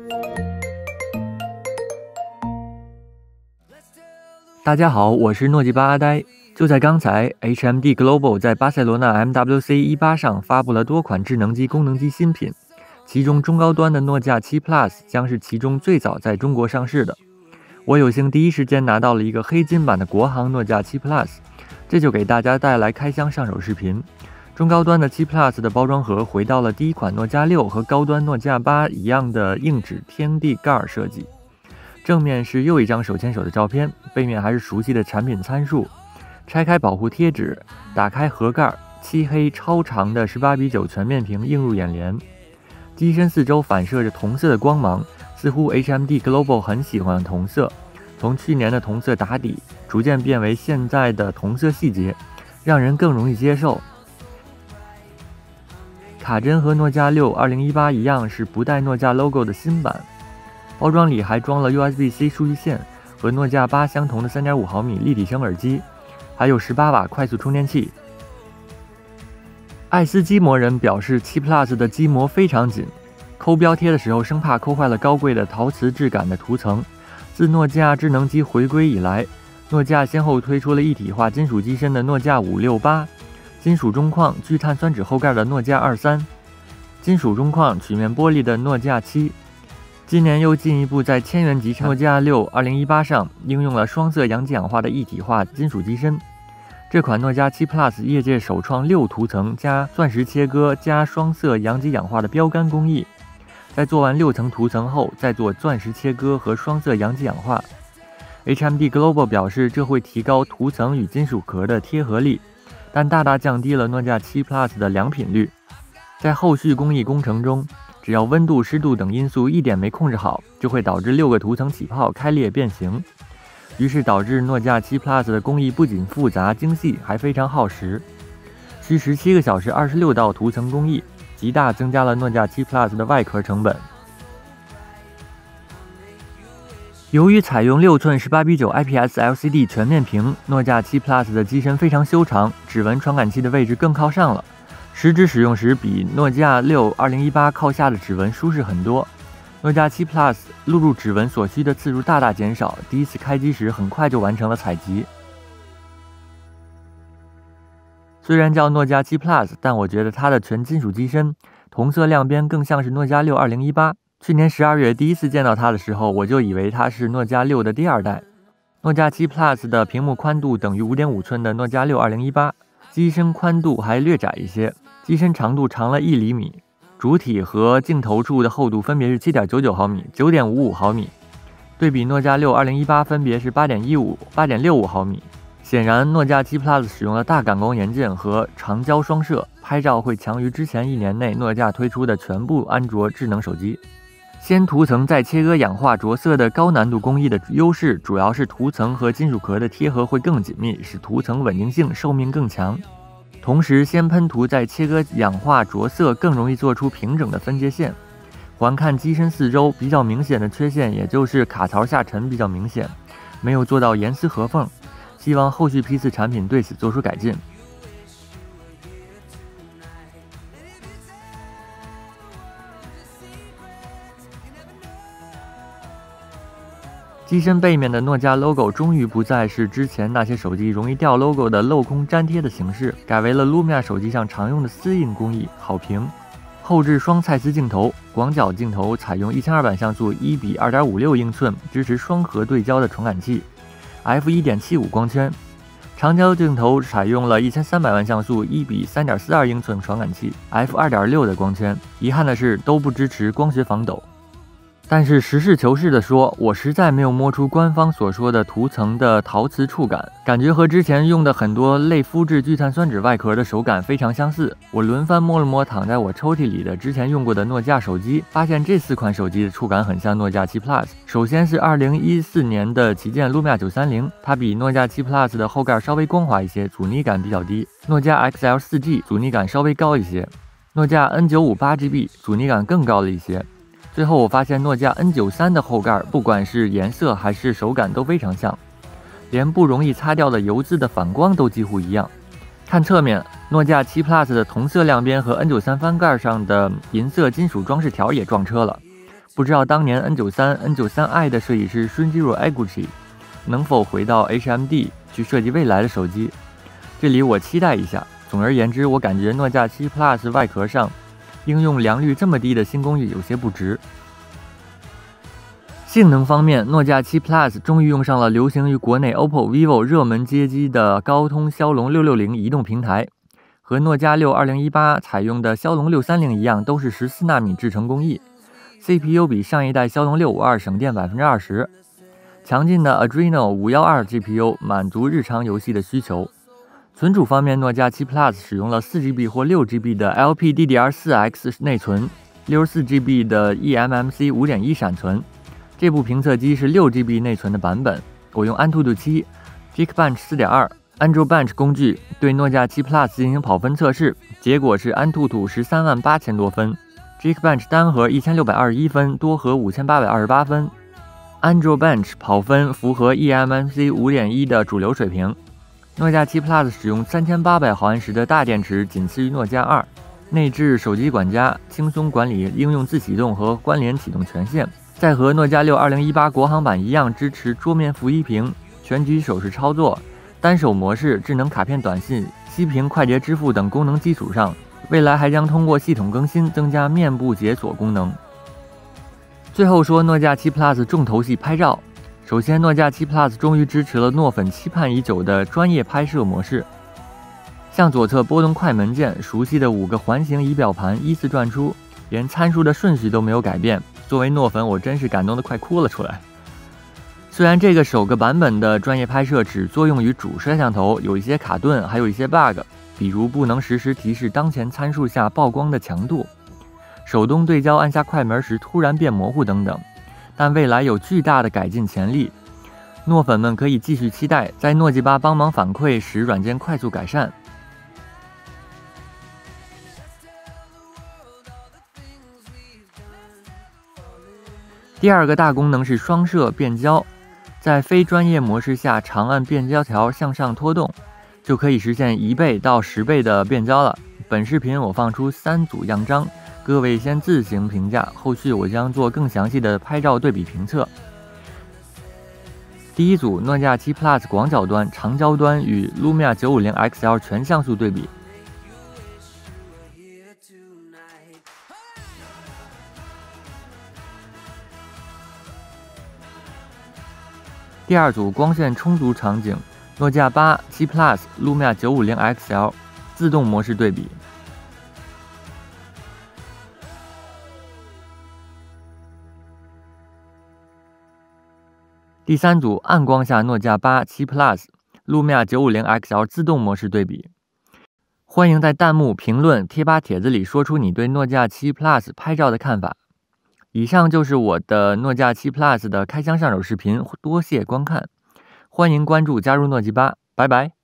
大家好，我是诺基巴阿呆。就在刚才 ，HMD Global 在巴塞罗那 MWC18 上发布了多款智能机、功能机新品，其中中高端的诺基亚7 Plus 将是其中最早在中国上市的。我有幸第一时间拿到了一个黑金版的国行诺基亚7 Plus， 这就给大家带来开箱上手视频。中高端的7 Plus 的包装盒回到了第一款诺基亚6和高端诺基亚8一样的硬纸天地盖设计。正面是又一张手牵手的照片，背面还是熟悉的产品参数。拆开保护贴纸，打开盒盖，漆黑超长的18:9全面屏映入眼帘。机身四周反射着同色的光芒，似乎 HMD Global 很喜欢同色。从去年的同色打底，逐渐变为现在的同色细节，让人更容易接受。卡针和诺基亚6 2018一样，是不带诺基亚 logo 的新版。包装里还装了 USB-C 数据线和诺基亚8相同的 3.5 毫米立体声耳机，还有18瓦快速充电器。爱斯基摩人表示7 Plus 的机膜非常紧，抠标贴的时候生怕抠坏了高贵的陶瓷质感的涂层。自诺基亚智能机回归以来，诺基亚先后推出了一体化金属机身的诺基亚568、金属中框聚碳酸酯后盖的诺基亚23、金属中框曲面玻璃的诺基亚7。今年又进一步在千元级诺基亚6 2018上应用了双色阳极氧化的一体化金属机身。这款诺基亚7 Plus 业界首创6涂层加钻石切割加双色阳极氧化的标杆工艺，在做完6层涂层后再做钻石切割和双色阳极氧化。HMD Global 表示这会提高涂层与金属壳的贴合力，但大大降低了诺基亚7 Plus 的良品率。在后续工艺工程中，只要温度、湿度等因素一点没控制好，就会导致6个涂层起泡、开裂、变形。于是导致诺基亚7 Plus 的工艺不仅复杂精细，还非常耗时，需17个小时26道涂层工艺，极大增加了诺基亚7 Plus 的外壳成本。由于采用6寸18:9 IPS LCD 全面屏，诺基亚7 Plus 的机身非常修长，指纹传感器的位置更靠上了。实质使用时比诺基亚6 2018靠下的指纹舒适很多。诺基亚7 Plus 录入指纹所需的次数大大减少，第一次开机时很快就完成了采集。虽然叫诺基亚7 Plus， 但我觉得它的全金属机身、同色亮边更像是诺基亚6 2018。去年12月第一次见到它的时候，我就以为它是诺基亚6的第二代。诺基亚7 Plus 的屏幕宽度等于 5.5 寸的诺基亚6 2018， 机身宽度还略窄一些。机身长度长了1厘米，主体和镜头处的厚度分别是 7.99 毫米、9.55 毫米，对比诺基亚6 2018分别是 8.15、8.65 毫米。显然，诺基亚7 Plus 使用了大感光元件和长焦双摄，拍照会强于之前1年内诺基亚推出的全部安卓智能手机。先涂层再切割氧化着色的高难度工艺的优势，主要是涂层和金属壳的贴合会更紧密，使涂层稳定性、寿命更强。同时，先喷涂再切割氧化着色更容易做出平整的分界线。环看机身四周比较明显的缺陷，也就是卡槽下沉比较明显，没有做到严丝合缝。希望后续批次产品对此做出改进。机身背面的诺基亚 logo 终于不再是之前那些手机容易掉 logo 的镂空粘贴的形式，改为了 Lumia 手机上常用的丝印工艺，好评。后置双蔡司镜头，广角镜头采用1200像素1:2.56英寸，支持双核对焦的传感器 ，f1.75 光圈。长焦镜头采用了1300万像素1:3.42英寸传感器 ，f2.6 的光圈。遗憾的是，都不支持光学防抖。但是实事求是地说，我实在没有摸出官方所说的涂层的陶瓷触感，感觉和之前用的很多类肤质聚碳酸酯外壳的手感非常相似。我轮番摸了摸躺在我抽屉里的之前用过的诺基亚手机，发现这4款手机的触感很像诺基亚7 Plus。首先是2014年的旗舰 Lumia 930，它比诺基亚7 Plus 的后盖稍微光滑一些，阻尼感比较低。诺基亚 XL 4G 阻尼感稍微高一些，诺基亚 N95 8GB 阻尼感更高了一些。最后我发现诺基亚 N93 的后盖不管是颜色还是手感都非常像，连不容易擦掉的油渍的反光都几乎一样。看侧面，诺基亚7 Plus 的同色亮边和 N93 翻盖上的银色金属装饰条也撞车了， 不知道当年 N93、N93i 的设计师 Shunjiro Eguchi 能否回到 HMD 去设计未来的手机？这里我期待一下。总而言之，我感觉诺基亚7 Plus 外壳上应用良率这么低的新工艺有些不值。性能方面，诺基亚7 Plus 终于用上了流行于国内 OPPO、vivo 热门街机的高通骁龙660移动平台，和诺基亚6 2018采用的骁龙630一样，都是14纳米制程工艺。CPU 比上一代骁龙652省电 20%， 强劲的 Adreno 512 GPU 满足日常游戏的需求。存储方面，诺基亚7 Plus 使用了 4GB 或 6GB 的 LPDDR4X 内存， 64GB 的 eMMC 5.1 闪存。这部评测机是 6GB 内存的版本，我用安兔兔7、Geekbench 4.2、Androbench 工具对诺基亚7 Plus 进行跑分测试，结果是安兔兔138000多分， Geekbench 单核1621分，多核5828分。Androbench 跑分符合 eMMC 5.1 的主流水平。诺基亚7 Plus 使用3800毫安时的大电池，仅次于诺基亚2，内置手机管家，轻松管理应用自启动和关联启动权限。在和诺基亚6 2018国行版一样，支持桌面负一屏、全局手势操作、单手模式、智能卡片短信、息屏快捷支付等功能基础上，未来还将通过系统更新增加面部解锁功能。最后说诺基亚7 Plus 重头戏拍照。首先，诺基亚7 Plus 终于支持了诺粉期盼已久的专业拍摄模式。向左侧拨动快门键，熟悉的5个环形仪表盘依次转出，连参数的顺序都没有改变。作为诺粉，我真是感动得快哭了出来。虽然这个首个版本的专业拍摄只作用于主摄像头，有一些卡顿，还有一些 bug， 比如不能实时提示当前参数下曝光的强度，手动对焦按下快门时突然变模糊等等，但未来有巨大的改进潜力。诺粉们可以继续期待在诺基8帮忙反馈使软件快速改善。第二个大功能是双摄变焦，在非专业模式下长按变焦条向上拖动，就可以实现1倍到10倍的变焦了。本视频我放出3组样张，各位先自行评价，后续我将做更详细的拍照对比评测。第一组，诺基亚7 Plus 广角端、长焦端与 Lumia 950 XL 全像素对比。第二组，光线充足场景，诺基亚8、7 Plus、Lumia 950 XL 自动模式对比。第三组，暗光下诺基亚8、7 Plus、Lumia 950 XL 自动模式对比。欢迎在弹幕、评论、贴吧帖子里说出你对诺基亚7 Plus 拍照的看法。以上就是我的诺基亚7 Plus 的开箱上手视频，多谢观看，欢迎关注加入诺基8，拜拜。